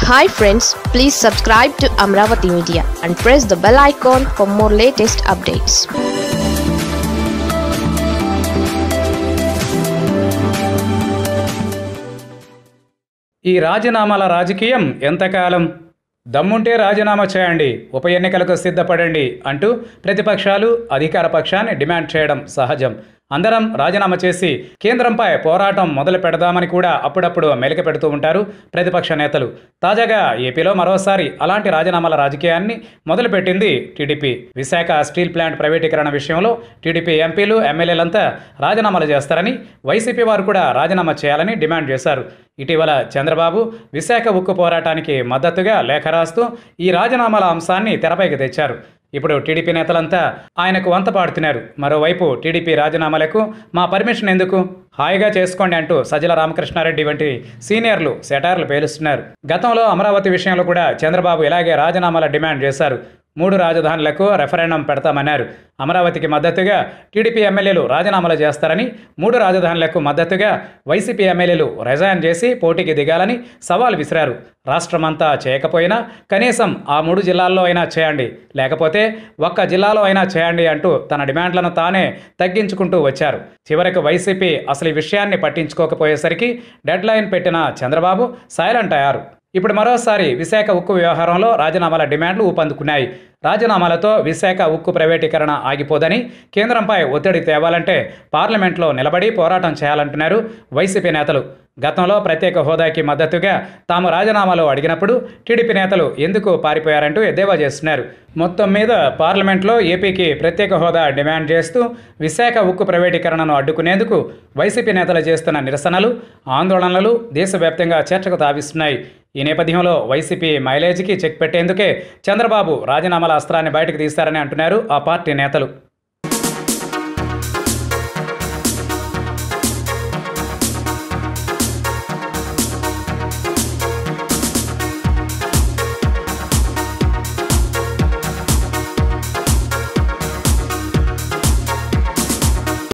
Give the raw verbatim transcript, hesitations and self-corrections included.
Hi friends, please subscribe to Amravati Media and press the bell icon for more latest updates. ఈ రాజీనామాల రాజకీయం ఎంతకాలం? దమ్ముంటే రాజీనామా చేయండి, ఉప ఎన్నికలకు సిద్ధపడండి అంటూ ప్రతిపక్షాలు అధికార పక్షాన్ని డిమాండ్ చేయడం సహజం. అందరం రాజీనామా చేసి కేంద్రంపై పోరాటం మొదలు పెడదామని కూడా అప్పుడప్పుడు మెలిక పెడుతూ ఉంటారు ప్రతిపక్ష నేతలు. తాజాగా ఏపీలో మరోసారి అలాంటి రాజీనామాల రాజకీయాన్ని మొదలుపెట్టింది టీడీపీ. విశాఖ స్టీల్ ప్లాంట్ ప్రైవేటీకరణ విషయంలో టీడీపీ ఎంపీలు ఎమ్మెల్యేలంతా రాజీనామాలు చేస్తారని, వైసీపీ వారు కూడా రాజీనామా చేయాలని డిమాండ్ చేశారు. ఇటీవల చంద్రబాబు విశాఖ ఉక్కు పోరాటానికి మద్దతుగా లేఖ రాస్తూ ఈ రాజీనామాల అంశాన్ని తెరపైకి తెచ్చారు. ఇప్పుడు టీడీపీ నేతలంతా ఆయనకు వంత పాడుతున్నారు. మరోవైపు టీడీపీ రాజీనామాలకు మా పర్మిషన్ ఎందుకు, హాయిగా చేసుకోండి అంటూ సజ్జల రామకృష్ణారెడ్డి వంటి సీనియర్లు సెటార్లు పేలుస్తున్నారు. గతంలో అమరావతి విషయంలో కూడా చంద్రబాబు ఇలాగే రాజీనామాల డిమాండ్ చేశారు. మూడు రాజధానులకు రెఫరెండం పెడతామన్నారు. అమరావతికి మద్దతుగా టీడీపీ ఎమ్మెల్యేలు రాజీనామాలు చేస్తారని, మూడు రాజధానులకు మద్దతుగా వైసీపీ ఎమ్మెల్యేలు రిజైన్ చేసి పోటీకి దిగాలని సవాల్ విసిరారు. రాష్ట్రమంతా చేయకపోయినా కనీసం ఆ మూడు జిల్లాల్లో అయినా చేయండి, లేకపోతే ఒక్క జిల్లాలో అయినా చేయండి అంటూ తన డిమాండ్లను తానే తగ్గించుకుంటూ వచ్చారు. చివరకు వైసీపీ అసలు ఈ విషయాన్ని పట్టించుకోకపోయేసరికి డెడ్ లైన్ పెట్టిన చంద్రబాబు సైలెంట్ అయ్యారు. ఇప్పుడు మరోసారి విశాఖ ఉక్కు వ్యవహారంలో రాజీనామాల డిమాండ్లు ఊపందుకున్నాయి. రాజీనామాలతో విశాఖ ఉక్కు ప్రైవేటీకరణ ఆగిపోదని, కేంద్రంపై ఒత్తిడి తేవాలంటే పార్లమెంట్లో నిలబడి పోరాటం చేయాలంటున్నారు వైసీపీ నేతలు. గతంలో ప్రత్యేక హోదాకి మద్దతుగా తాము రాజీనామాలు అడిగినప్పుడు టీడీపీ నేతలు ఎందుకు పారిపోయారంటూ ఎద్దేవా చేస్తున్నారు. మొత్తం మీద పార్లమెంట్లో ఏపీకి ప్రత్యేక హోదా డిమాండ్ చేస్తూ విశాఖ ఉక్కు ప్రైవేటీకరణను అడ్డుకునేందుకు వైసీపీ నేతలు చేస్తున్న నిరసనలు, ఆందోళనలు దేశవ్యాప్తంగా చర్చకు తావిస్తున్నాయి. ఈ నేపథ్యంలో వైసీపీ మైలేజీకి చెక్ పెట్టేందుకే చంద్రబాబు రాజీనామాల అస్త్రాన్ని బయటకు తీశారని అంటున్నారు ఆ పార్టీ నేతలు.